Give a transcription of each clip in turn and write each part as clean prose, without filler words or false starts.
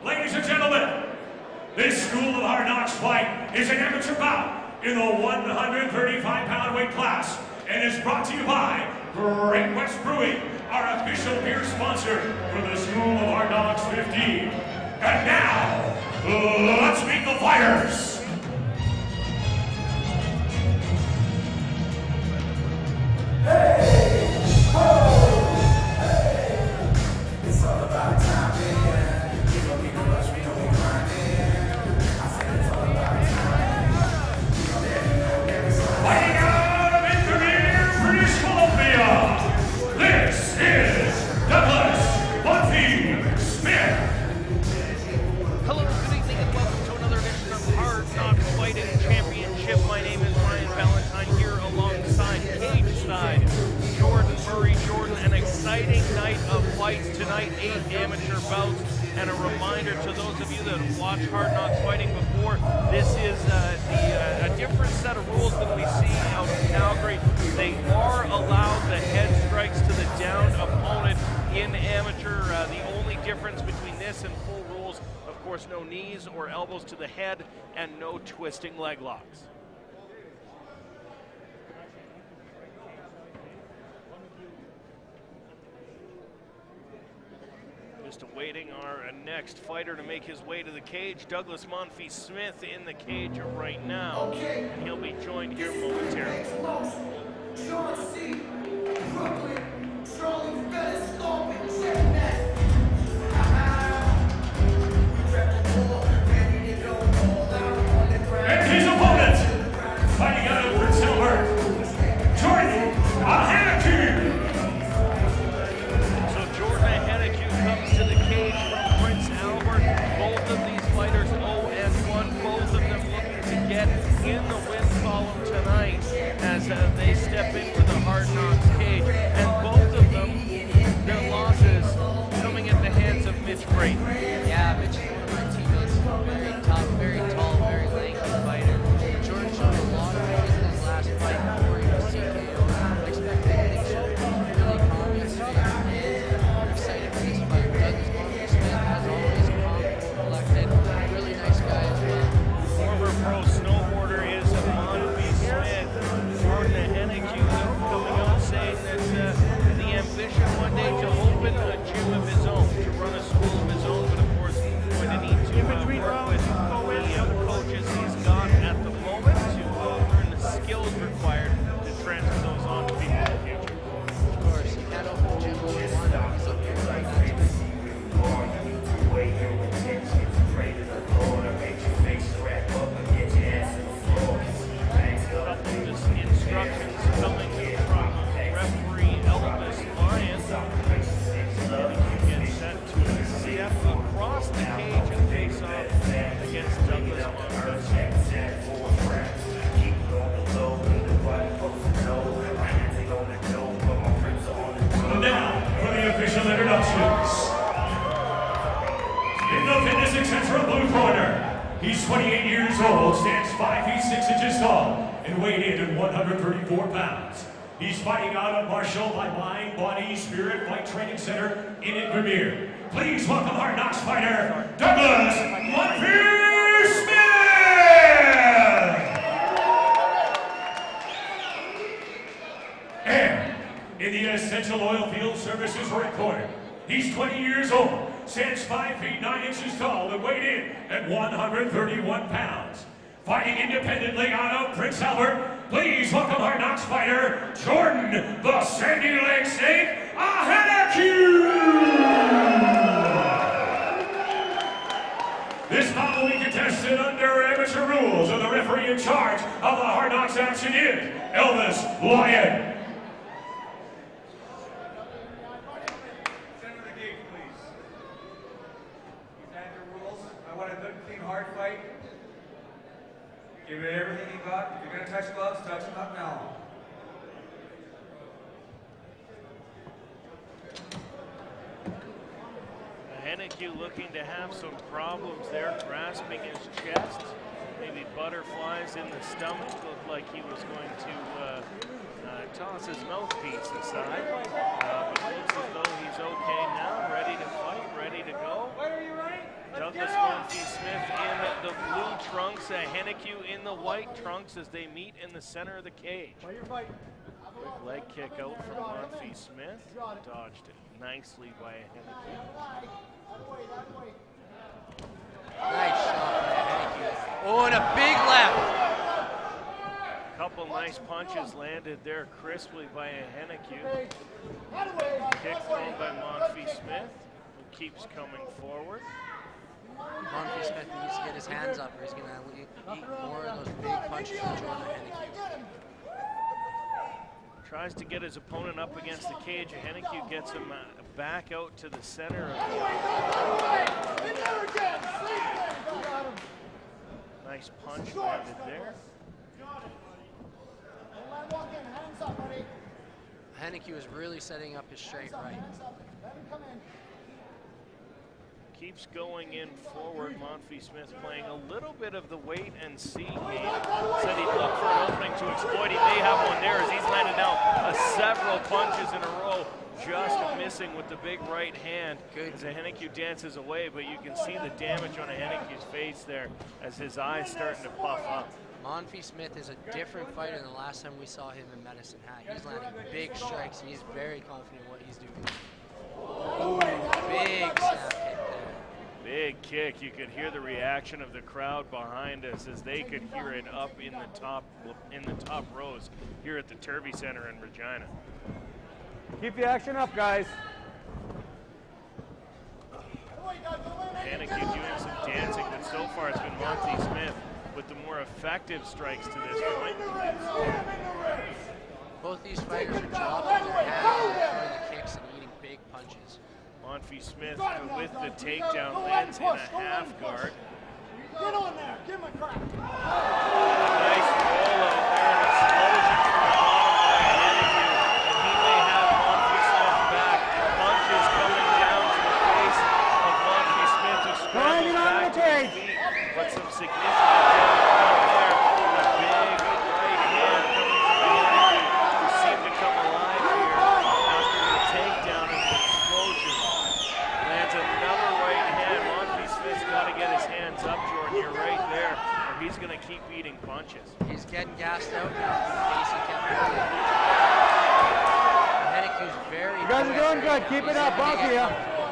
Ladies and gentlemen, this School of Hard Knocks fight is an amateur bout in the 135-pound weight class and is brought to you by Great West Brewing, our official beer sponsor for the School of Hard Knocks 15. And now, let's meet the fighters. Hey, ho, hey, it's all about time, yeah. You don't need to rush, we don't be grinding. I said it's all about time. Fighting out of Intermediate, British Columbia, this is Douglas Buffy Smith. Hello, good evening, and welcome to another edition of Hard Knocks Fighting Championship. My name is Ryan Valentine here alongside Cage Side Jordan Murray. Jordan, an exciting night of fights tonight, 8 amateur bouts, and a reminder to those of you that have watched Hard Knocks Fighting before, this is a different set of rules than we see out in Calgary. They are allowed the head strikes to the down opponent in amateur. The only difference between this and full rules, of course, no knees or elbows to the head and no twisting leg locks. Just awaiting our next fighter to make his way to the cage. Douglas Monfils Smith in the cage right now, and he'll be joined here momentarily. John C. Brooklyn, strolling fellas, stomping, checking that. And his opponent, fighting out of Prince Albert, Jordan Ahenakew. So Jordan Ahenakew comes to the cage from Prince Albert. Both of these fighters 0-1, both of them looking to get in the win column tonight as they step into the Hard Knocks cage. And both of them, their losses coming at the hands of Mitch Brayton. Yeah, Mitch is one of my teammates. Very tough, very tall, very lanky fighter. Jordan showed a lot of things in his last fight before he was TKO. I expect that he showed really calm yesterday. I'm excited for this fight. Douglas Monfils Smith, as always, calm, collected. Really nice guy as well. Former pro snowboarder is Monfils Smith. Jordan Ahenakew coming out saying that the ambition one day to open a gym of his own, to run a school of his own, but of course going to need to work with the coaches he's got at the moment to learn the skills required to transfer those on to people in the future. Of course, he can't open a gym all he wanted. He's looking for that to be. Couple just instructions coming from referee Elvis Lyons. Get set to step across the cage and face off against Douglas Monfils. Now for the official introductions. In the fitness eccentric blue corner, he's 28 years old, stands 5 feet 6 inches tall, and weighed in at 134 pounds. He's fighting out of Marshall by Mind, Body, Spirit Fight Training Center in Vermeer. Please welcome our Knocks fighter, Douglas Monfils Smith! And in the Essential Oil Field Services red corner, he's 20 years old, stands 5 feet 9 inches tall, and weighed in at 131 pounds. Fighting independently out of Prince Albert, please welcome our Knocks fighter, Jordan the Sandy Leg Snake Ahenakew! This bout will be contested under amateur rules, and the referee in charge of the Hard Knocks action is Elvis Lyon. Center of the gate, please. These are your rules. I want a good, clean, hard fight. Give it everything you got. If you're going to touch gloves, touch them up now. Ahenakew looking to have some problems there, grasping his chest. Maybe butterflies in the stomach. Looked like he was going to toss his mouthpiece aside. But looks as though he's okay now, ready to fight, ready to go. What are you running? Douglas trunks, Hennique in the white trunks as they meet in the center of the cage. Quick leg kick out from Monfils Smith. Dodged it nicely by Hennique. Nice shot by Hennique. Oh, and a big left. Couple nice punches landed there crisply by Hennique. Kick thrown by Monfils Smith, who keeps coming forward. Monfils Smith needs to get his hands up, or he's going to eat more of those big punches from Jordan Hennique. Tries to get his opponent up against the cage. Hennique gets him back out to the center of the nice punch landed there. Hennique was really setting up his straight right. Keeps going in forward. Monfils Smith playing a little bit of the wait and see game. Said he'd look for an opening to exploit. He may have one there as he's landed now several punches in a row, just missing with the big right hand. Good. As Hennique dances away, but you can see the damage on Hennique's face there as his eyes starting to puff up. Monfils Smith is a different fighter than the last time we saw him in Medicine Hat. He's landing big strikes and he's very confident in what he's doing. Ooh, big snap hit there. Big kick. You could hear the reaction of the crowd behind us as they could hear it up in the top rows here at the Turvey Center in Regina. Keep the action up, guys. Hennique doing some dancing, but so far it's been Monfils Smith with the more effective strikes to this point. Both these fighters are dropping their hands, throwing the kicks, and eating big punches. Monfils Smith with the takedown lands in a half guard. Get on there, give him a crack. Nice roll out there, an explosion from the bottom by Hennique, and he may have Monfils Smith back. Punches coming down to the face of Monfils Smith, who scrambles back to his feet, but some significant damage down there. And a big right hand coming from Hennique, who seemed to come alive here after the takedown and the explosion. Lands another right hand. Monfils Smith's got to get his hands up, Jordan. You're right there, or he's going to keep eating punches. He's getting gassed out now. Casey kept going. Hennique's very You guys are doing good. Keep it up, both of you.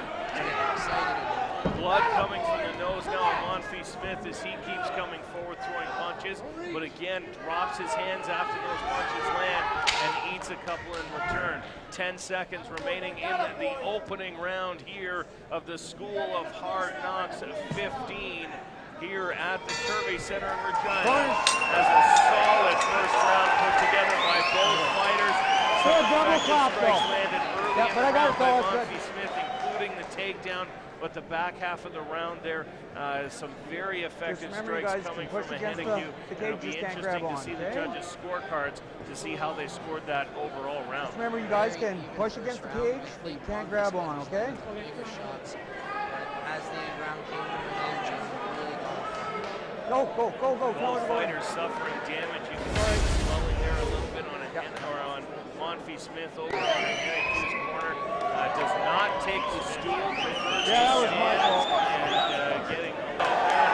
Blood coming from the nose now of Monfils Smith as he keeps coming forward throwing punches, but again drops his hands after those punches land and eats a couple in return. 10 seconds remaining in the opening round here of the School of Hard Knocks 15 here at the Turvey Center in Regina. As a solid first round put together by both fighters. Some effective strikes landed early in the round by Monfils Smith, including the takedown. But the back half of the round there, some very effective strikes coming from Hennique. It'll be interesting to see the judges' scorecards to see how they scored that overall round. Just remember, you guys can push against the cage, but you can't grab on, okay? Bigger shots. As the round came over there, John really got Go. Both fighters suffering damage. You can see the swelling there a little bit on Monfils Smith over on Hennique's corner. Does not take the stool, prefers to stand and getting up there and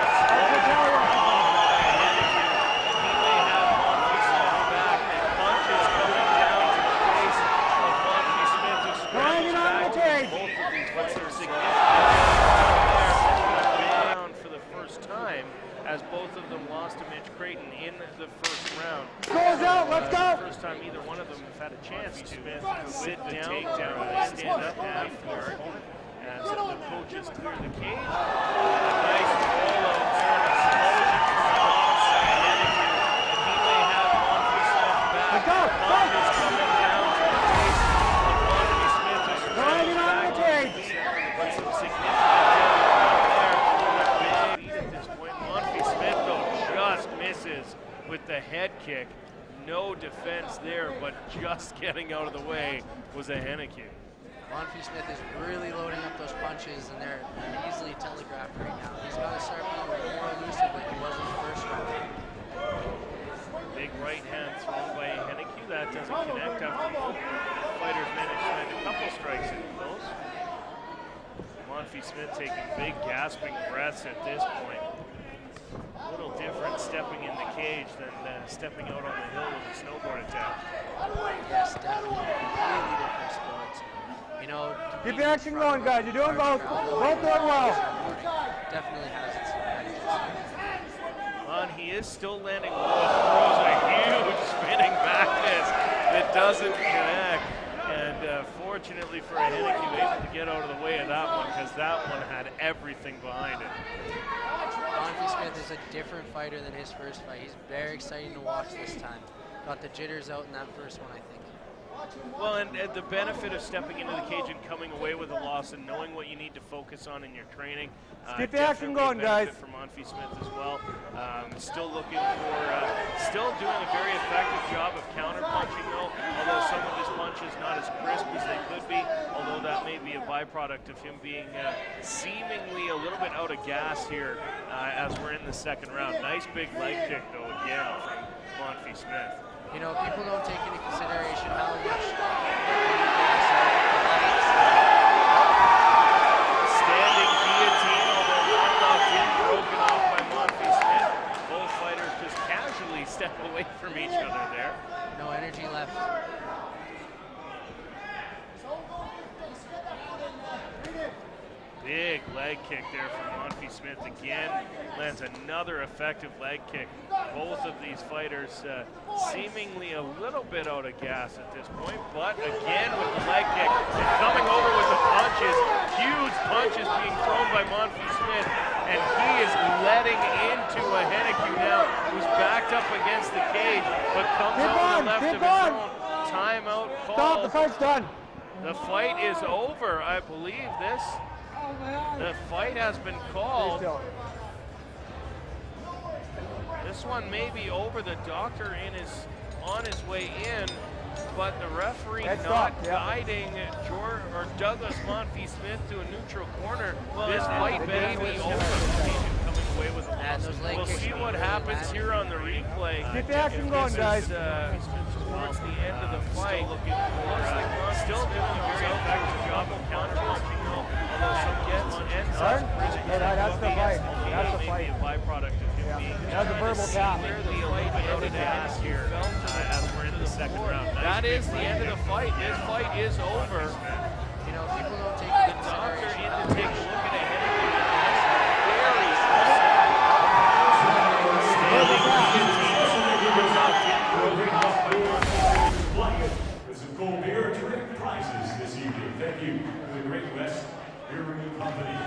he may have Monfils Smith back, and punches coming down to the face of Monfils Smith, who scrambles back to both of these fighters significantly down for the first time, as both of them lost to Mitch Creighton in the first round. Goes out, let's go! First time either one of them have had a chance to sit down and stand up half guard as the coaches clear the cage. Nice roll out there, an explosion from the bottom by Hennique, and he may have Monfils Smith back. Punches coming down to the face of Monfils Smith, who scrambles back to the feet, but some significant damage down there. A big lead at this point. Monfils Smith, though, just misses with the head kick. No defense there, but just getting out of the way was a Hennique. Monfils Smith is really loading up those punches, and they're easily telegraphed right now. He's got to start being a little more elusive like he was in the first round. Big right hand thrown by Hennique. That doesn't connect after both fighters managed to land a couple strikes in close. Monfils Smith taking big gasping breaths at this point. A little different stepping in the cage than stepping out on the hill with a snowboard attack. Yes, definitely. Completely different sports. You know, Keep the action going, guys. You're doing both. Both doing well. Definitely has its advantages. And he is still landing low. Throws a huge spinning back miss that doesn't connect. And fortunately for Hennique, able to get out of the way of that one because that one had everything behind it. Monty Smith is a different fighter than his first fight. He's very exciting to watch this time. Got the jitters out in that first one, I think. Well, and the benefit of stepping into the cage and coming away with a loss and knowing what you need to focus on in your training. Keep the action going, guys. For Monty Smith as well. Still looking for, still doing a very effective job of counter punching though, although some of his punches not as crisp as they could be, although that may be a byproduct of him being seemingly a little bit out of gas here as we're in the second round. Nice big leg kick though again from Monty Smith. You know, people don't take into consideration how much standing guillotine, although one locked in, broken off by Monty Smith. Both fighters just casually step away from each other there. no energy left. Big leg kick there from Monty Smith again. Lands another effective leg kick. Both of these fighters seemingly a little bit out of gas at this point, but again with the leg kick and coming over with the punches. Huge punches being thrown by Monty Smith, and he is letting into a Hennique now who's backed up against the cage, but comes over the left of his own. Timeout call. Stop, the fight's done. The fight is over, I believe this. The fight has been called. This one may be over. The doctor on his way in, but the referee not guiding Douglas Monty Smith to a neutral corner. This fight may be over. Coming away with a loss. We'll see what happens here on the replay. Keep the action going, guys. Towards the end of the fight, still doing a very effective job of counter-punching though. Although some gets ends up That's the fight. That's the fight. A byproduct of him being That's a verbal tap. clearly a little bit out of gas here as we're in the second round. That is the end of the fight. This fight is over. You know, people don't take The into doctor consideration in to how take a much look at a Hennique. Very standing guillotine knocked in, broken off by With some cold beer and terrific prizes this evening. Thank you to the Great West Brewing Company.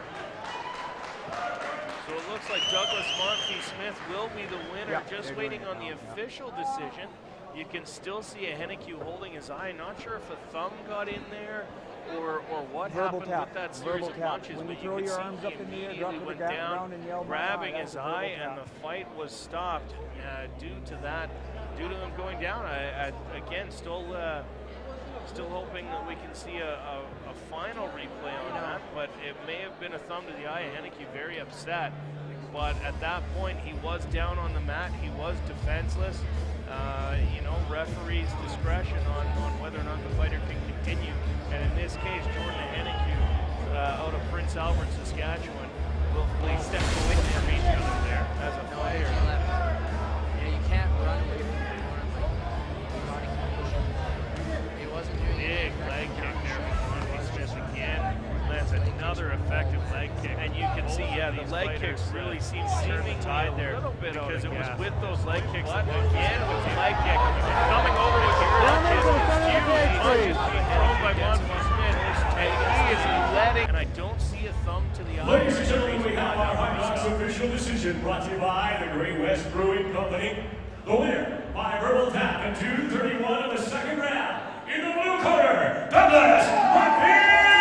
So it looks like Douglas Monty Smith will be the winner. Just waiting on the official decision. You can still see a Hennique holding his eye. Not sure if a thumb got in there or what Verbal happened tap. with that series Verbal of tap. punches. When you But throw you your can arms see up he in the air, immediately drop to the went ground and yell, down, "My grabbing eye," his that's a verbal eye, and tap. the fight was stopped due to that, due to him going down. I again, still hoping that we can see a final replay on that, but it may have been a thumb to the eye. Hennique very upset, but at that point he was down on the mat. He was defenseless. You know, referee's discretion on whether or not the fighter can continue. And in this case, Jordan Hennique out of Prince Albert, Saskatchewan, will step away from each other there as a no fighter. energy left. You know, you can't run away from the corner like your body can push him. He wasn't doing Big anything leg right kick now. there from Monty Smith again. Lands another effective leg kick. And you can see, yeah, the leg kicks really seem to turn the tide there because it was with those leg kicks. But again with the leg kick, coming over with the early kick, huge punches being thrown by Monty Smith, and he is letting, and I don't see a thumb to the eye. Ladies and gentlemen, we have our Hard Knocks official decision brought to you by the Great West Brewing Company. The winner by verbal tap in 2:31 of the second round. In the blue corner, Douglas Monty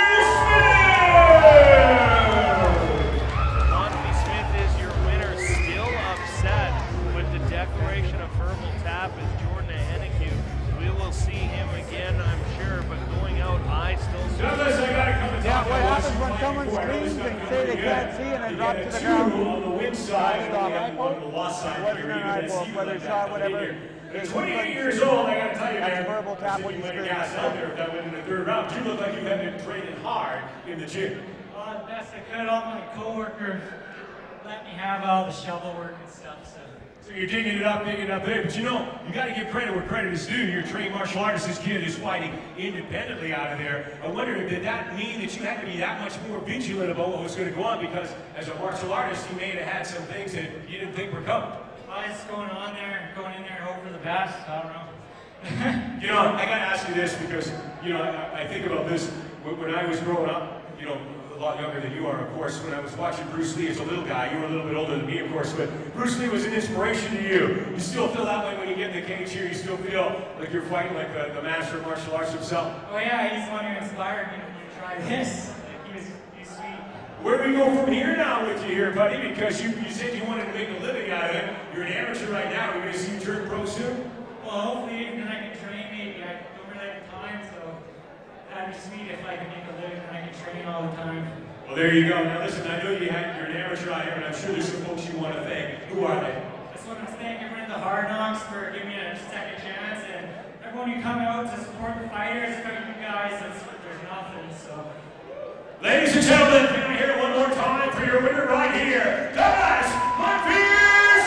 Smith! Monty Smith is your winner, still upset with the declaration of verbal tap as Jordan Hennique. We will see him again, I'm sure, but going out, I still see Douglas, I gotta come and Yeah, talk what about happens when someone screams and say they can't see and then drop to the ground? on the win side and Stop. on the loss side. Wasn't an eyeball, whether shot, whatever. At 28 years old, I gotta tell you, That's man. verbal tap when you might have scream. gassed out there if that went in the third round. You look like you have been training hard in the gym. Best I could, all my coworkers let me have all the shovel work and stuff. So you're digging it up there. But you know, you got to give credit where credit is due. You're a trained martial artist. This kid is fighting independently out of there. I wonder, did that mean that you had to be that much more vigilant about what was going to go on? Because as a martial artist, you may have had some things that you didn't think were coming. I was going in there and hope for the best. I don't know. You know, I got to ask you this because, you know, I think about this. When I was growing up, you know, a lot younger than you are, of course, when I was watching Bruce Lee as a little guy, you were a little bit older than me, of course, but Bruce Lee was an inspiration to you. You still feel that way when you get in the cage here? You still feel like you're fighting like the master of martial arts himself? Oh yeah, he's the one who inspired me to try this. He's sweet. Where do we go from here now with you here, buddy? Because you said you wanted to make a living out of it. You're an amateur right now. Are we going to see you turn pro soon? Well, hopefully, then I can train maybe. I don't really have time, so that'd be sweet if I could make a living and I can train all the time. Well, there you go. Now, listen, I know you're an amateur out here, and I'm sure there's some folks you want to thank. Who are they? That's what I'm thanking everyone at the Hard Knocks for giving me a second chance, and everyone who come out to support the fighters, without you guys, there's nothing, so. Ladies and gentlemen, can I hear it one more time for your winner right here, Douglas Monfils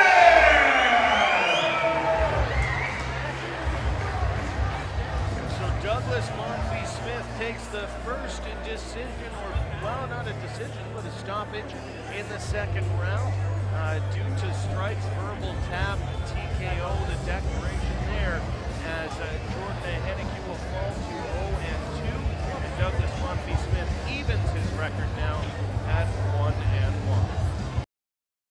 Smith! So Douglas Monfils Smith takes the first decision, or well, not a decision, but a stoppage in the second round due to strikes, verbal tap,